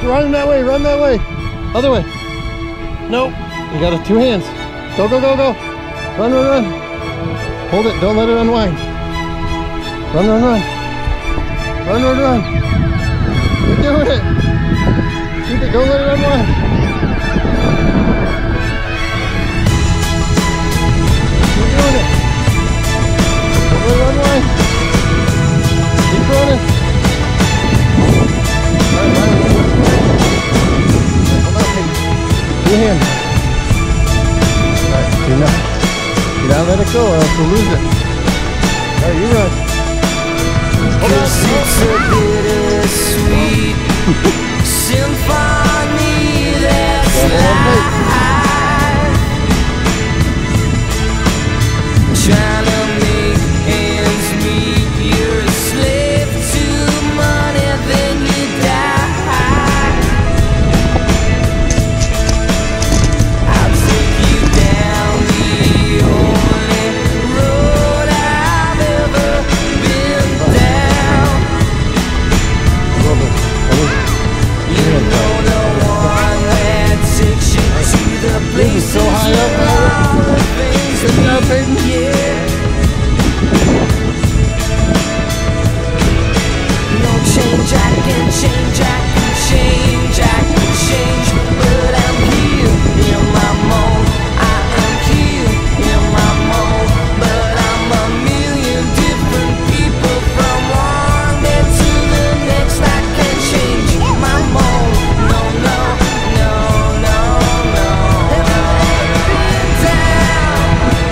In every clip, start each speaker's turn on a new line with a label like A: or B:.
A: run that way, run that way. Other way. Nope. You got it, 2 hands. Go, go, go, go. Run, run, run. Hold it, don't let it unwind. Run, run, run. Run, run, run. You're doing it. Keep it, don't let it unwind. Keep doing it. Don't let it unwind. Keep running. Alright, Ryan. Hold on, Peyton. 2 hands. Alright, do not. You gotta let it go or else we'll lose it. Alright, you run. Hold on.
B: It's a bittersweet symphony that's live. Trying to make ends meet. You're a slave to money, then you die. I'll take you down the only road I've ever been down. You know the one that takes you to the places
A: so high up,
B: all the things
A: Good job, Peyton.
B: yeah. No change, I can change, I can change, I can change, but I'm here in my mold. I am here in my mold, but I'm a million different people from one day to the next. I can change my mold. No, no, no, no, no. Never been down.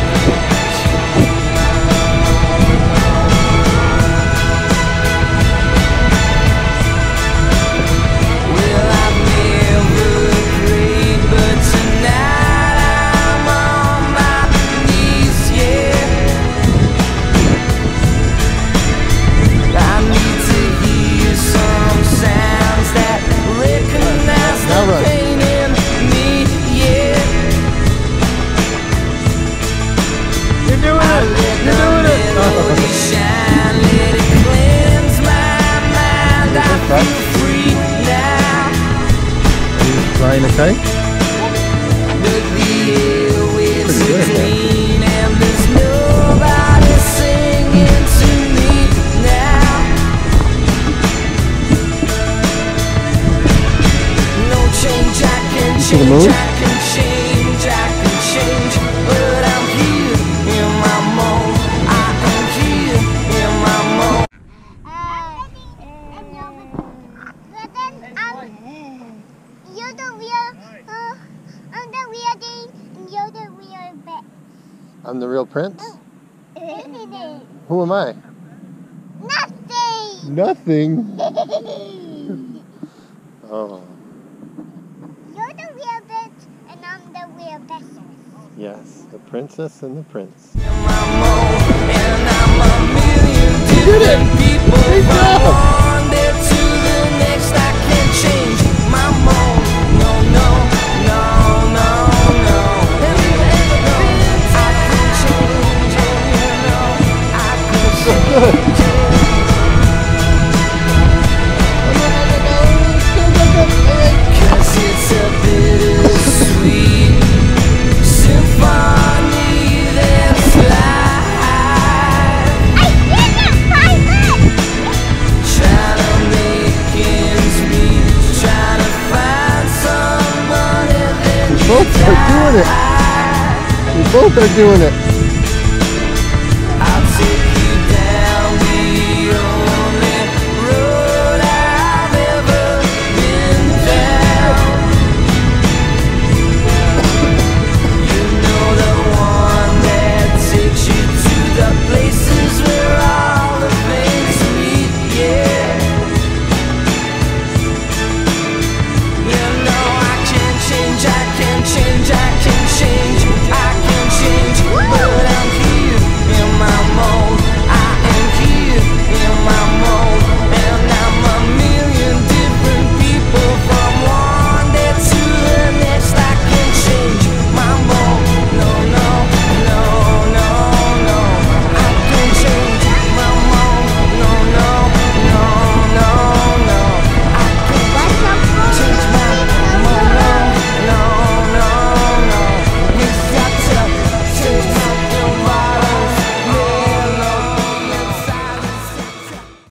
B: Well, I've never prayed, but tonight I'm on my knees, yeah. I need to hear some sounds that recognize
A: Now
B: the
A: run.
B: pain in me, yeah.
A: You're doing it. You're doing it.
B: Melody shine, let it cleanse my mind. I feel free now.
A: Are you flying a kite?
B: But the airwaves
A: Pretty
B: are
A: good,
B: clean and there's nobody singing to me now. No change, I can
A: gonna
B: change,
A: move?
B: I can change, I can change, but I'm here in my mold. I am here in my mold.
C: You're the real, I'm the real thing, and you're the real bet.
A: I'm the real prince?
C: Nothing.
A: Who am I? Nothing. Oh,
C: You're the real bitch, and I'm the real best.
A: yes. The princess and the prince.
B: And I'm a million
A: did it!
B: different people
A: Great
B: from
A: job!
B: one day to the next. I can't change my mold. No, no, no, no, no. I can change, you know. I can
A: So good.
B: Cause it's a bittersweet symphony that's live.
C: I did it, pilot!
B: Trying to make ends meet, trying to find someone and then
A: You both are doing it. You both are doing it.